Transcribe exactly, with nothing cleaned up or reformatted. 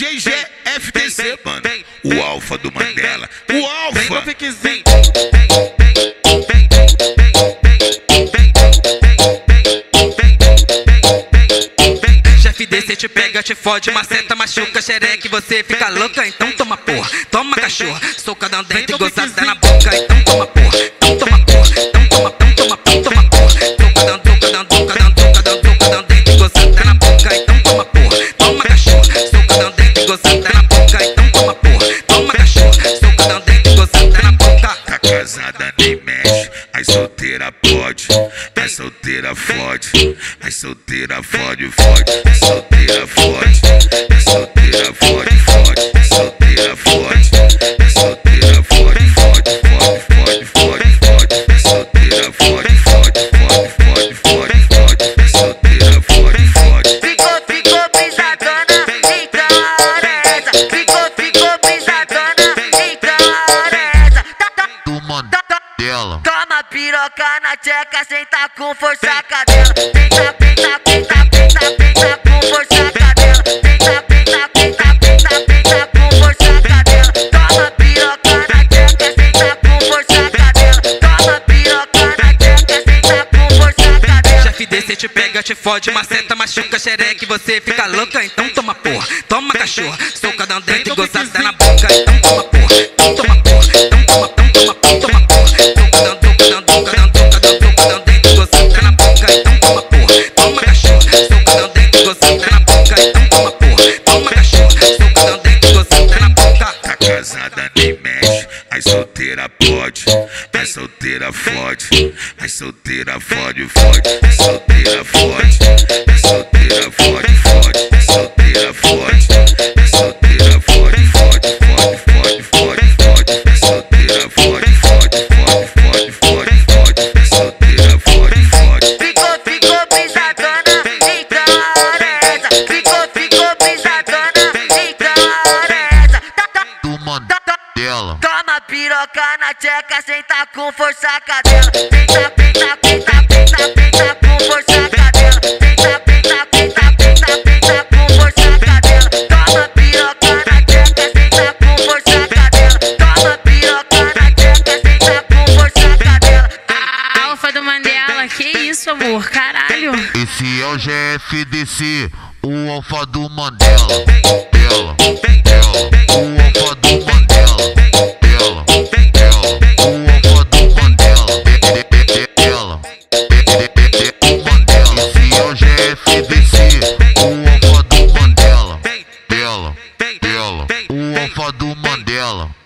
D J F D C, mano. O alfa do Mandela. O alfa. Vem no Piquezin. Jeeh Fdc te pega, te fode, maceta, machuca, xereque, você fica louca, então toma porra, toma cachorra, soca dando dentro e gozada na boca, então toma porra, então toma porra, então toma, então toma, então toma porra, soca dando, soca dando, soca dando, soca dando, soca dando dentro e gozada na boca, então toma porra, toma cachorra, soca dando dentro e gozada na boca, então toma porra, toma cachorra, soca dando dentro e gozada na boca. Tá casada nem mexe, as solteira pode, as solteira fode, as solteira fode, fode, as solteira fode, as solteira fode, fode, as solteira fode, as solteira fode, fode, fode, fode, fode, as solteira fode, fode, fode, fode, fode, fode, as solteira fode, fode. Ficou, ficou pisadona, então a hora é essa. Ficou, ficou pisadona, então a hora é essa. Do Mandela. Toma piroca na tcheca, senta com força a cadela. Tenta, tenta, tenta, tenta, tenta com força a cadela. Tenta, tenta, tenta, tenta, tenta com força a cadela. Toma piroca na tcheca, senta com força a cadela. Toma piroca na tcheca, senta com força a cadela. Jeeh Fdc te pega, te fode, maceta, machuca, xereque, você fica louca, então toma porra, toma cachorra, soca dando dentro e gozada na boca, então toma porra, então toma porra, então toma, então toma, então toma porra, soca dando, soca dando, soca dando, soca dando, soca dando dentro e gozada na boca, então toma porra, toma cachorra, soca dando dentro e gozada na boca, então toma porra, toma cachorra, soca dando dentro e gozada na boca. Tá casada nem mexe, as solteira pode, as solteira fode, as solteira fode, fode, as solteira fode, as solteira fode, fode, as solteira fode, as solteira fode, fode, fode, fode, fode, fode, as solteira fode, fode, fode, fode, fode, fode, as solteira fode, fode. Ficou, ficou pisadona, então a hora é essa. Ficou, ficou pisadona, então a hora é essa. Do Mandela. Toma piroca na tcheca, senta com força a cadela. Tenta, tenta, tenta, tenta, tenta com força a cadela. Tenta, tenta, tenta, tenta, tenta com força a cadela. Toma piroca na tcheca, senta com força a cadela. Toma piroca na tcheca, senta com força a cadela. Alfa do Mandela, que isso, amor, caralho. Esse é o Jeeh Fdc, o alfa do Mandela. Dela, dela, o alfa do Mandela. Dela, dela, o alfa do Mandela. Dela, o Mandela. Esse é o Jeeh Fdc, o alfa do Mandela. Dela, dela, o alfa do Mandela.